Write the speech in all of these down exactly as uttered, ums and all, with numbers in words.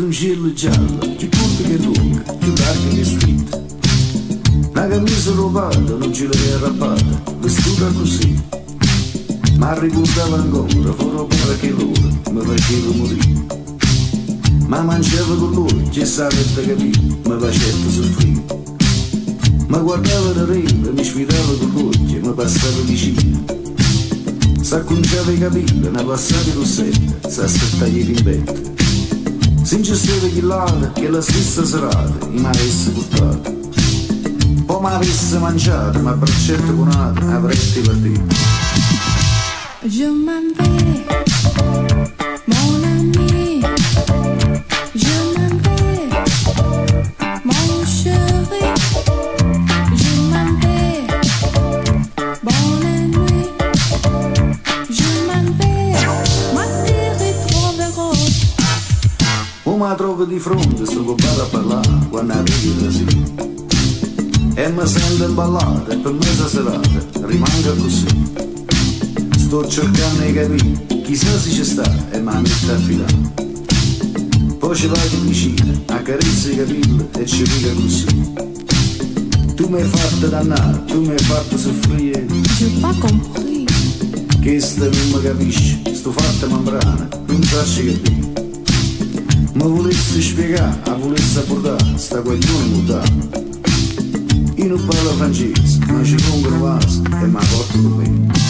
camicella gialla, più corta che lunga, più larga che stretta. Una camicia rovata, non ce l'hai arrappata, vestita così. Ma ricordava ancora, fuori pure che loro mi faceva morire. Ma mangiava con loro, che sapeva capire, mi faceva soffrire. Ma guardava da rete, mi sfidava con l'occhio, mi passava vicino. S'acconciava i capelli, ne passava i rossetti, s'aspettava i rimbetti. Si ingesteva chillata che la stessa serata mi avesse portato. Poi mi avesse mangiato, ma braccetto conato avresti partito. Je m'en vais, mon ami. Je m'en vais, mon chéri. Je m'en vais, bonne nuit. Je m'en vais, ma ti ritroverò. O mi trovo di fronte, sto coppato a parlare quando arrivi da sì. E mi sento ballata e per me sta serata rimanga così. Sto cercando di capire, chissà se ci sta e mi mette a filare. Poi ci vai vicino, accarezza i capelli e ci pica così. Tu mi hai fatto dannare, tu mi hai fatto soffrire. J'ai pas compris. Che sta non mi capisci, sto fatta membrana, non faccio capire. Ma volessi spiegare, ma volessi portare, sta guaglione mutata. Io non parlo francese, ma ci pongo una vase e mi porto con me.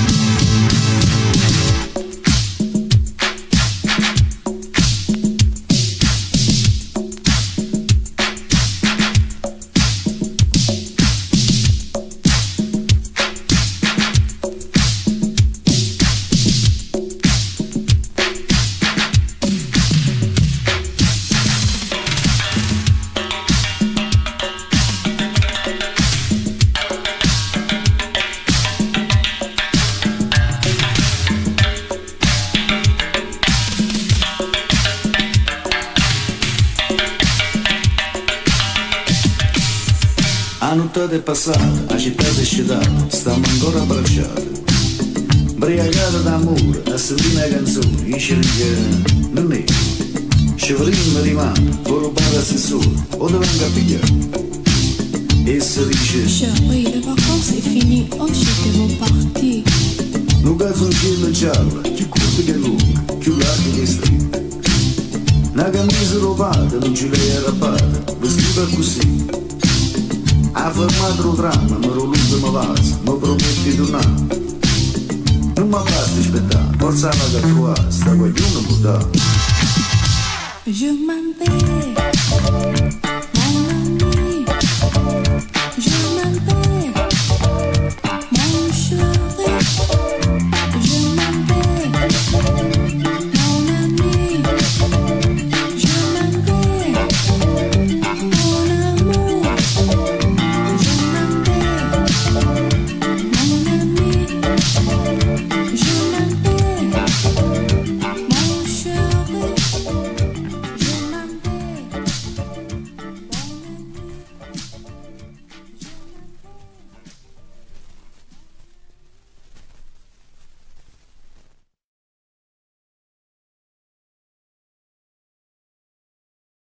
La notte è passata, la città si è scetata, stiamo ancora abbracciati. Briagata d'amore, a sentire una canzone, dice che non è. Scevrino rimane, può rubare l'assessore, o dove venga a pigliare. E si dice: Chérie, les vacances c'est fini, oggi devo partire. Non calzoncillo giallo, più corto che lungo, più largo che stretto. Una camicia rubata, non ce l'hai arrappata, vestita così. Ha fermato il tram, mi l'ultima vase, mi prometti di tornare. Non mi basta aspettare, forza la trovare, sta guaglione buttata. Je m'en vais.